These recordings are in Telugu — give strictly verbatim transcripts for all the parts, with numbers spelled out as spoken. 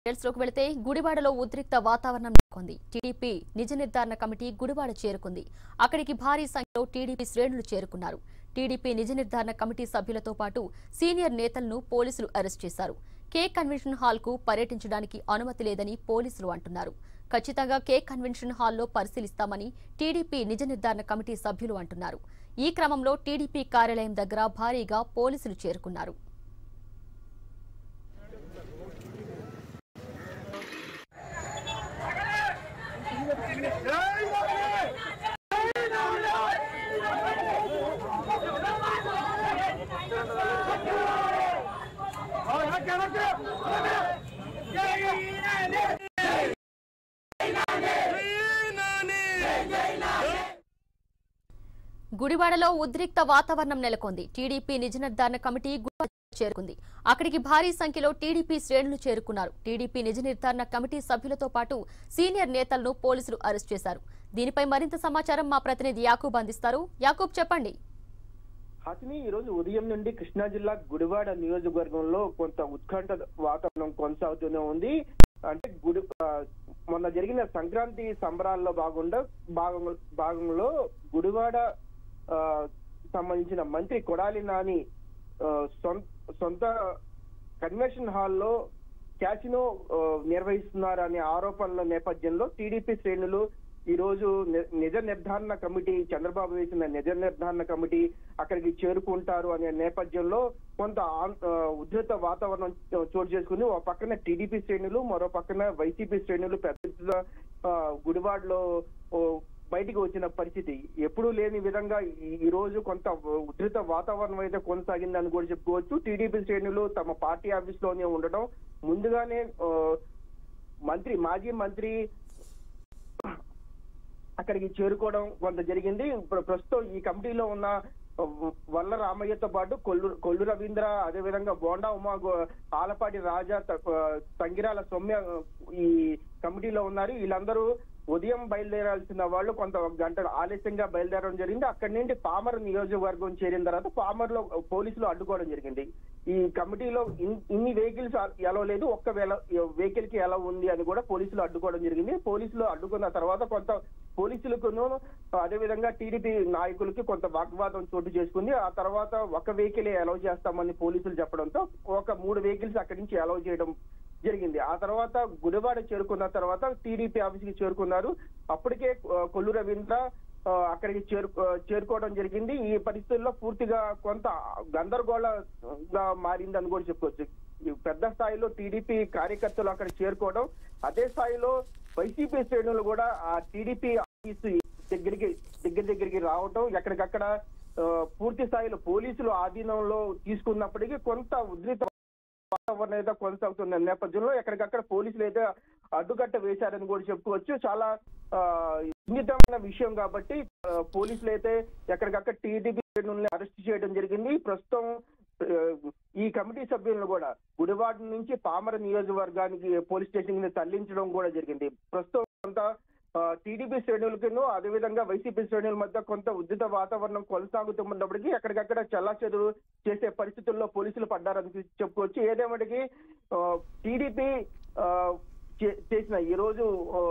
లోకి వెళితే గుడివాడలో ఉద్రిక్త వాతావరణం నెలకొంది. టీడీపీ నిజ నిర్ధారణ కమిటీ గుడివాడ చేరుకుంది. అక్కడికి భారీ సంఖ్యలో టీడీపీ శ్రేణులు చేరుకున్నారు. టీడీపీ నిజ నిర్ధారణ కమిటీ సభ్యులతో పాటు సీనియర్ నేతలను పోలీసులు అరెస్ట్ చేశారు. కే కన్వెన్షన్ హాల్ కు పర్యటించడానికి అనుమతి లేదని పోలీసులు అంటున్నారు. ఖచ్చితంగా కే కన్వెన్షన్ హాల్లో పరిశీలిస్తామని టీడీపీ నిజ నిర్ధారణ కమిటీ సభ్యులు అంటున్నారు. ఈ క్రమంలో టీడీపీ కార్యాలయం దగ్గర భారీగా పోలీసులు చేరుకున్నారు. గుడివాడలో ఉద్రిక్త వాతావరణం నెలకొంది. టీడీపీ నిజ నిర్ధారణ కమిటీ గుడివాడ చేరుకుంది. అక్కడికి భారీ సంఖ్యలో టీడీపీ శ్రేణులు చేరుకున్నారు. టీడీపీ నిజ నిర్ధారణ కమిటీ సభ్యులతో పాటు సీనియర్ నేతలను పోలీసులు అరెస్ట్ చేశారు. దీనిపై మరింత సమాచారం మా ప్రతినిధి యాకూబ్ అందిస్తారు. యాకూబ్, చెప్పండి. హాసిని, ఈ రోజు ఉదయం నుండి కృష్ణా జిల్లా గుడివాడ నియోజకవర్గంలో కొంత ఉత్కంఠ వాతావరణం కొనసాగుతూనే ఉంది. అంటే గుడి మొన్న జరిగిన సంక్రాంతి సంబరాల్లో భాగంగా భాగంలో గుడివాడ సంబంధించిన మంత్రి కొడాలి నాని సొంత కన్వెన్షన్ హాల్లో క్యాసినో నిర్వహిస్తున్నారనే ఆరోపణల నేపథ్యంలో టీడీపీ శ్రేణులు ఈ రోజు నిజ నిర్ధారణ కమిటీ, చంద్రబాబు వేసిన నిజ నిర్ధారణ కమిటీ అక్కడికి చేరుకుంటారు అనే నేపథ్యంలో కొంత ఉధృత వాతావరణం చోటు చేసుకుని ఒక పక్కన టీడీపీ శ్రేణులు, మరో పక్కన వైసీపీ శ్రేణులు పెద్ద గుడివాడలో బయటికి వచ్చిన పరిస్థితి. ఎప్పుడూ లేని విధంగా ఈ రోజు కొంత ఉధృత వాతావరణం అయితే కొనసాగిందని కూడా చెప్పుకోవచ్చు. టీడీపీ శ్రేణులు తమ పార్టీ ఆఫీస్ లోనే ఉండడం, ముందుగానే మంత్రి మాజీ మంత్రి అక్కడికి చేరుకోవడం కొంత జరిగింది. ప్రస్తుతం ఈ కమిటీలో ఉన్న వల్ల రామయ్యతో పాటు కొల్లు కొల్లు రవీంద్ర, అదేవిధంగా బోండా ఉమా, ఆలపాటి రాజా, తంగిరాల సౌమ్య ఈ కమిటీలో ఉన్నారు. వీళ్ళందరూ ఉదయం బయలుదేరాల్సిన వాళ్ళు కొంత గంట ఆలస్యంగా బయలుదేరడం జరిగింది. అక్కడి నుండి పామర్ నియోజకవర్గం చేరిన తర్వాత పామర్ లో పోలీసులు అడ్డుకోవడం జరిగింది. ఈ కమిటీలో ఇన్ని వెహికల్స్ ఎలా లేదు, ఒక్క వెహికల్ కి ఎలా ఉంది అని కూడా పోలీసులు అడ్డుకోవడం జరిగింది. పోలీసులు అడ్డుకున్న తర్వాత కొంత పోలీసులకును అదేవిధంగా టీడీపీ నాయకులకి కొంత వాగ్వాదం చోటు చేసుకుంది. ఆ తర్వాత ఒక వెహికల్ అలౌ చేస్తామని పోలీసులు చెప్పడంతో ఒక మూడు వెహికల్స్ అక్కడి నుంచి అలౌ చేయడం జరిగింది. ఆ తర్వాత గుడివాడ చేరుకున్న తర్వాత టీడీపీ ఆఫీస్ కి చేరుకున్నారు. అప్పటికే కొల్లు రవీంద్ర అక్కడికి చేరు చేరుకోవడం జరిగింది. ఈ పరిస్థితుల్లో పూర్తిగా కొంత గందరగోళంగా మారిందని కూడా చెప్పుకోవచ్చు. పెద్ద స్థాయిలో టీడీపీ కార్యకర్తలు అక్కడ చేరుకోవడం, అదే స్థాయిలో వైసీపీ శ్రేణులు కూడా ఆ టీడీపీ ఆఫీస్ దగ్గరికి దగ్గర దగ్గరికి రావటం, ఎక్కడికక్కడ పూర్తి స్థాయిలో పోలీసులు ఆధీనంలో తీసుకున్నప్పటికీ కొంత ఉద్రిక్త వాతావరణం అయితే కొనసాగుతున్న నేపథ్యంలో ఎక్కడికక్కడ పోలీసులు అయితే అడ్డుకట్ట వేశారని కూడా చెప్పుకోవచ్చు. చాలా సున్నితమైన విషయం కాబట్టి పోలీసులు అయితే ఎక్కడికక్కడ టీడీపీ శ్రేణుల్ని అరెస్ట్ చేయడం జరిగింది. ప్రస్తుతం ఈ కమిటీ సభ్యులను కూడా గుడివాడ నుంచి పామర నియోజకవర్గానికి పోలీస్ స్టేషన్ కి తరలించడం కూడా జరిగింది. ప్రస్తుతం కొంత టీడీపీ శ్రేణులకును అదేవిధంగా వైసీపీ శ్రేణుల మధ్య కొంత ఉద్రిక్త వాతావరణం కొనసాగుతున్నప్పటికీ ఎక్కడికక్కడ చెల్లాచెదురు చేసే పరిస్థితుల్లో పోలీసులు పడ్డారని చెప్పుకోవచ్చు. ఏదేమటికి టీడీపీ చేసిన ఈ రోజు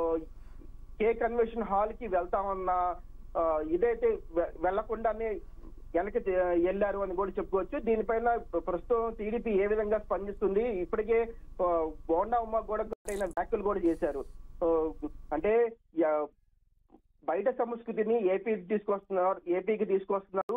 కే కన్వెన్షన్ హాల్ కి వెళ్తామన్న ఇదైతే వెళ్లకుండానే వెనక్కి వెళ్లారు అని కూడా చెప్పుకోవచ్చు. దీనిపైన ప్రస్తుతం టీడీపీ ఏ విధంగా స్పందిస్తుంది, ఇప్పటికే బోండా ఉమ్మ కూడా వ్యాఖ్యలు కూడా చేశారు. అంటే బయట సంస్కృతిని ఏపీకి తీసుకొస్తున్నారు ఏపీకి తీసుకొస్తున్నారు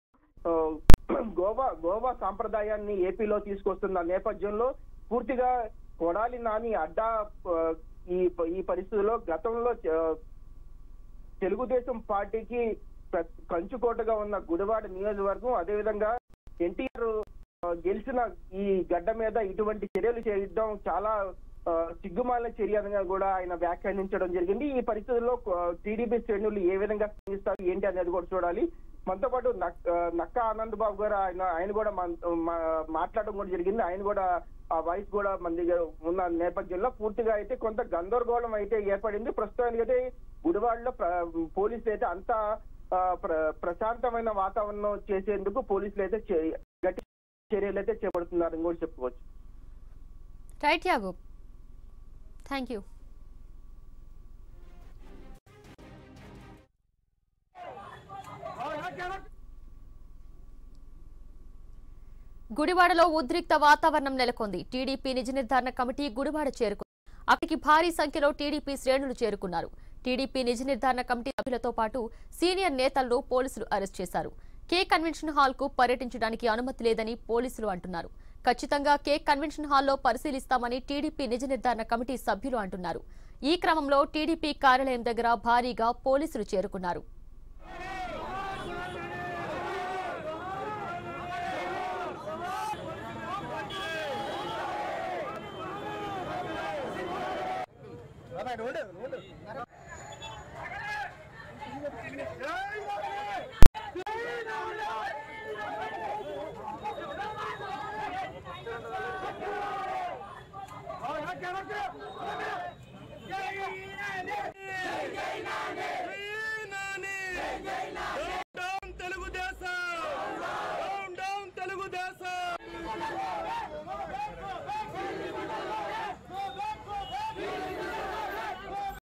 గోవా గోవా సాంప్రదాయాన్ని ఏపీలో తీసుకొస్తున్న నేపథ్యంలో పూర్తిగా కొడాలి నాని అడ్డా ఈ ఈ పరిస్థితుల్లో గతంలో తెలుగుదేశం పార్టీకి కంచుకోటగా ఉన్న గుడివాడ నియోజకవర్గం, అదేవిధంగా ఎన్టీఆర్ గెలిచిన ఈ గడ్డ మీద ఇటువంటి చర్యలు చేయడం చాలా సిగ్గుమాలిన చర్యగా కూడా ఆయన వ్యాఖ్యానించడం జరిగింది. ఈ పరిస్థితుల్లో టీడీపీ శ్రేణులు ఏ విధంగా స్పందిస్తారు ఏంటి అనేది కూడా చూడాలి. మనతో పాటు నక్కా ఆనంద్ బాబు గారు ఆయన ఆయన కూడా మాట్లాడడం కూడా జరిగింది. ఆయన కూడా ఆ వాయిస్ కూడా మన దగ్గర ఉన్న నేపథ్యంలో పూర్తిగా అయితే కొంత గందరగోళం అయితే ఏర్పడింది. ప్రస్తుతానికి అయితే గుడివాడలో పోలీసులు అయితే అంతా ప్రశాంతమైన వాతావరణం చేసేందుకు పోలీసులు అయితే గట్టి చర్యలు అయితే చేపడుతున్నారని కూడా చెప్పుకోవచ్చు. రైట్ యాగూబ్. Thank you. గుడివాడలో ఉద్రిక్త వాతావరణం నెలకొంది. టీడీపీ నిజ నిర్ధారణ కమిటీ గుడివాడ చేరుకుంది. అక్కడికి భారీ సంఖ్యలో టీడీపీ శ్రేణులు చేరుకున్నారు. టీడీపీ నిజ నిర్ధారణ కమిటీ సభ్యులతో పాటు సీనియర్ నేతలను పోలీసులు అరెస్ట్ చేశారు. కే కన్వెన్షన్ హాల్ కు పర్యటించడానికి అనుమతి లేదని పోలీసులు అంటున్నారు. ఖచ్చితంగా కే కన్వెన్షన్ హాల్లో పరిశీలిస్తామని టీడీపీ నిజ నిర్ధారణ కమిటీ సభ్యులు అంటున్నారు. ఈ క్రమంలో టీడీపీ కార్యాలయం దగ్గర భారీగా పోలీసులు చేరుకున్నారు. क्या